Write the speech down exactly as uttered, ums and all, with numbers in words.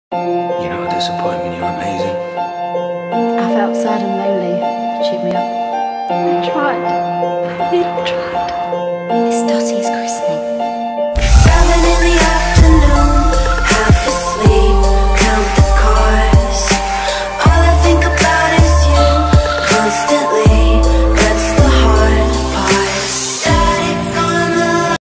You know, a disappointment, you're amazing. I felt sad and lonely. Cheered me up. I tried. I really tried.